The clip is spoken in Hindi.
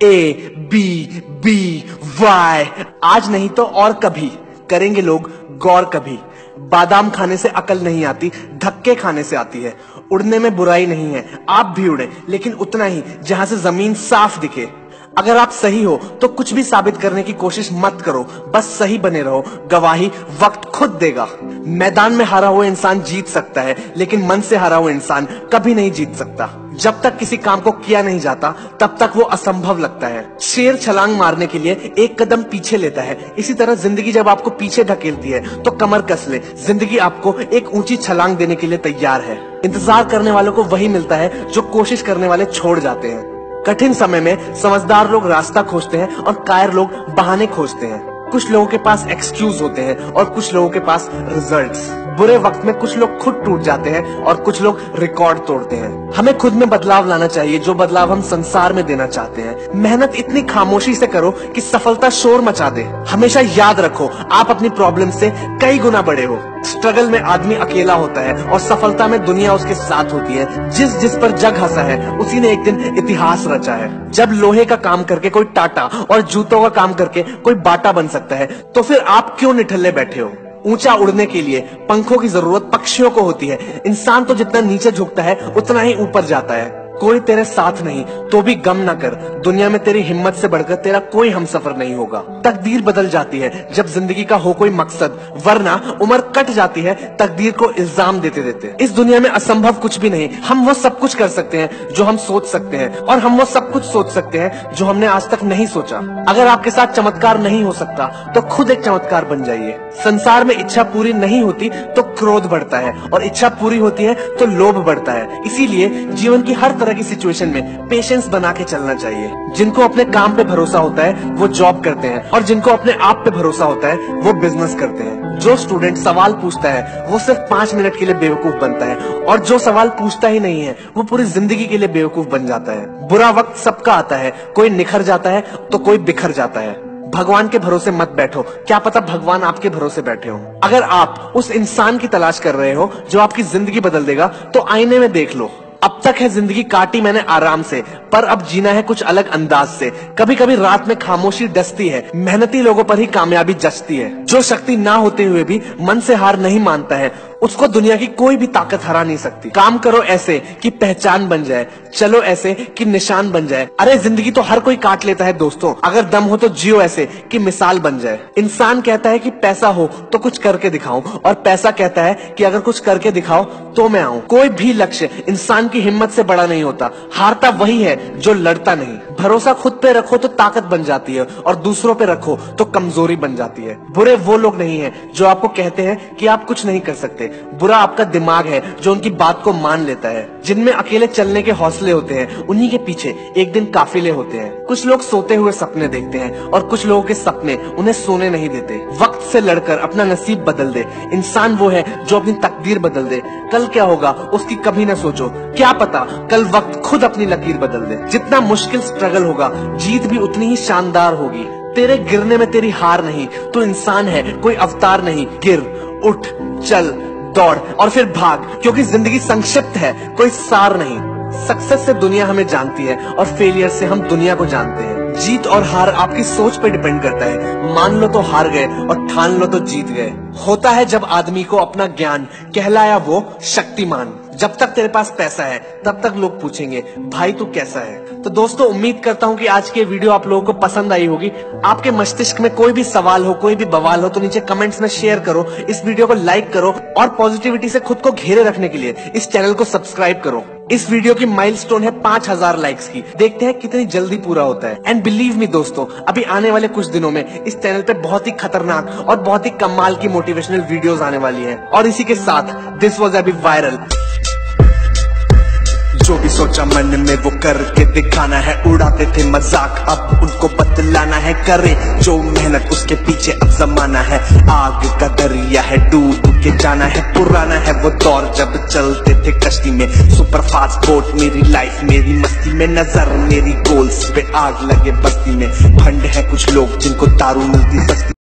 ABBY। आज नहीं तो और कभी करेंगे लोग गौर कभी। बादाम खाने से अकल नहीं आती, धक्के खाने से आती है। उड़ने में बुराई नहीं है, आप भी उड़े, लेकिन उतना ही जहां से जमीन साफ दिखे। अगर आप सही हो तो कुछ भी साबित करने की कोशिश मत करो, बस सही बने रहो, गवाही वक्त खुद देगा। मैदान में हारा हुआ इंसान जीत सकता है, लेकिन मन से हारा हुआ इंसान कभी नहीं जीत सकता। जब तक किसी काम को किया नहीं जाता तब तक वो असंभव लगता है। शेर छलांग मारने के लिए एक कदम पीछे लेता है, इसी तरह जिंदगी जब आपको पीछे धकेलती है तो कमर कस ले, जिंदगी आपको एक ऊंची छलांग देने के लिए तैयार है। इंतजार करने वालों को वही मिलता है जो कोशिश करने वाले छोड़ जाते हैं। कठिन समय में समझदार लोग रास्ता खोजते हैं और कायर लोग बहाने खोजते हैं। कुछ लोगों के पास एक्सक्यूज होते हैं और कुछ लोगों के पास रिजल्ट्स। बुरे वक्त में कुछ लोग खुद टूट जाते हैं और कुछ लोग रिकॉर्ड तोड़ते हैं। हमें खुद में बदलाव लाना चाहिए, जो बदलाव हम संसार में देना चाहते हैं। मेहनत इतनी खामोशी से करो कि सफलता शोर मचा दे। हमेशा याद रखो, आप अपनी प्रॉब्लम से कई गुना बड़े हो। स्ट्रगल में आदमी अकेला होता है और सफलता में दुनिया उसके साथ होती है। जिस पर जग हंसा है उसी ने एक दिन इतिहास रचा है। जब लोहे का काम करके कोई टाटा और जूतों का काम करके कोई बाटा बन सकता है, तो फिर आप क्यों निठल्ले बैठे हो? ऊंचा उड़ने के लिए पंखों की जरूरत पक्षियों को होती है। इंसान तो जितना नीचे झुकता है उतना ही ऊपर जाता है। कोई तेरे साथ नहीं तो भी गम ना कर, दुनिया में तेरी हिम्मत से बढ़कर तेरा कोई हमसफर नहीं होगा। तकदीर बदल जाती है जब जिंदगी का हो कोई मकसद, वरना उम्र कट जाती है तकदीर को इल्जाम देते देते। इस दुनिया में असंभव कुछ भी नहीं। हम वो सब कुछ कर सकते हैं जो हम सोच सकते हैं, और हम वो सब कुछ सोच सकते हैं जो हमने आज तक नहीं सोचा। अगर आपके साथ चमत्कार नहीं हो सकता तो खुद एक चमत्कार बन जाइए। संसार में इच्छा पूरी नहीं होती तो क्रोध बढ़ता है, और इच्छा पूरी होती है तो लोभ बढ़ता है। इसीलिए जीवन की हर तरह की सिचुएशन में पेशेंस बना के चलना चाहिए। जिनको अपने काम पे भरोसा होता है वो जॉब करते हैं, और जिनको अपने आप पे भरोसा होता है वो बिजनेस करते हैं। जो स्टूडेंट सवाल पूछता है वो सिर्फ 5 मिनट के लिए बेवकूफ बनता है, और जो सवाल पूछता ही नहीं है वो पूरी जिंदगी के लिए बेवकूफ बन जाता है। बुरा वक्त सबका आता है, कोई निखर जाता है तो कोई बिखर जाता है। भगवान के भरोसे मत बैठो, क्या पता भगवान आपके भरोसे बैठे हो। अगर आप उस इंसान की तलाश कर रहे हो जो आपकी जिंदगी बदल देगा, तो आईने में देख लो। अब तक है जिंदगी काटी मैंने आराम से, पर अब जीना है कुछ अलग अंदाज से। कभी कभी रात में खामोशी डसती है, मेहनती लोगों पर ही कामयाबी जचती है। जो शक्ति ना होते हुए भी मन से हार नहीं मानता है, उसको दुनिया की कोई भी ताकत हरा नहीं सकती। काम करो ऐसे कि पहचान बन जाए, चलो ऐसे कि निशान बन जाए। अरे जिंदगी तो हर कोई काट लेता है दोस्तों, अगर दम हो तो जियो ऐसे कि मिसाल बन जाए। इंसान कहता है कि पैसा हो तो कुछ करके दिखाऊं, और पैसा कहता है कि अगर कुछ करके दिखाओ तो मैं आऊं। कोई भी लक्ष्य इंसान की हिम्मत से बड़ा नहीं होता। हारता वही है जो लड़ता नहीं। भरोसा खुद पे रखो तो ताकत बन जाती है, और दूसरों पे रखो तो कमजोरी बन जाती है। बुरे वो लोग नहीं है जो आपको कहते हैं कि आप कुछ नहीं कर सकते। बुरा आपका दिमाग है जो उनकी बात को मान लेता है। जिनमें अकेले चलने के हौसले होते हैं, उन्हीं के पीछे एक दिन काफिले होते हैं। कुछ लोग सोते हुए सपने देखते हैं, और कुछ लोगों के सपने उन्हें सोने नहीं देते। वक्त से लड़कर अपना नसीब बदल दे। इंसान वो है जो अपनी तकदीर बदल दे। कल क्या होगा उसकी कभी न सोचो, क्या पता कल वक्त खुद अपनी लकीर बदल दे। जितना मुश्किल स्ट्रगल होगा, जीत भी उतनी ही शानदार होगी। तेरे गिरने में तेरी हार नहीं, तो इंसान है कोई अवतार नहीं। गिर, उठ, चल, दौड़ और फिर भाग, क्योंकि जिंदगी संक्षिप्त है, कोई सार नहीं। सक्सेस से दुनिया हमें जानती है, और फेलियर से हम दुनिया को जानते हैं। जीत और हार आपकी सोच पे डिपेंड करता है। मान लो तो हार गए, और ठान लो तो जीत गए। होता है जब आदमी को अपना ज्ञान, कहलाया वो शक्तिमान। जब तक तेरे पास पैसा है तब तक लोग पूछेंगे भाई तू कैसा है। तो दोस्तों, उम्मीद करता हूँ कि आज की वीडियो आप लोगों को पसंद आई होगी। आपके मस्तिष्क में कोई भी सवाल हो, कोई भी बवाल हो, तो नीचे कमेंट्स में शेयर करो। इस वीडियो को लाइक करो, और पॉजिटिविटी से खुद को घेरे रखने के लिए इस चैनल को सब्सक्राइब करो। इस वीडियो की माइलस्टोन है 5000 लाइक्स की। देखते हैं कितनी जल्दी पूरा होता है। एंड बिलीव मी दोस्तों, अभी आने वाले कुछ दिनों में इस चैनल पे बहुत ही खतरनाक और बहुत ही कमाल की मोटिवेशनल वीडियोस आने वाली हैं। और इसी के साथ दिस वाज अभी वायरल। जो भी सोचा मन में वो करके दिखाना है। उड़ाते थे मजाक अब उनको बतलाना है। करे जो मेहनत उसके पीछे अब जमाना है। आग का दरिया है, डूब के जाना है। पुराना है वो दौर जब चलते थे कश्ती में। सुपर फास्ट बोट मेरी लाइफ मेरी मस्ती में। नजर मेरी गोल्स पे आग लगे बस्ती में। फंड है कुछ लोग जिनको दारू मिलती सस्ती।